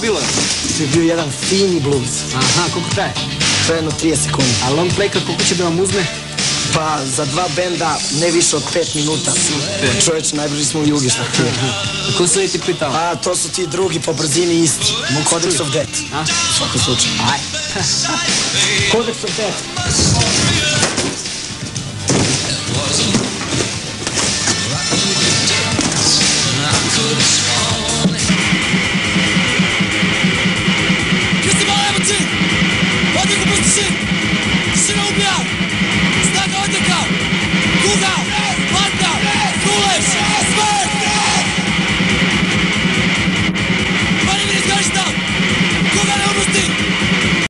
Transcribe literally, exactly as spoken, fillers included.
bilo? To je bio jedan fini blues. Aha, koliko traje? To je jedno trideset sekundi. A long playka koliko će da vam uzme? Pa za dva benda ne više od pet minuta. Čovječe, najbrži smo u Jugi šta ti je. Ko su ti pitao? A, to su ti drugi po brzini isti. CODEX O D. A? U svakom slučaju. Aj. CODEX O D.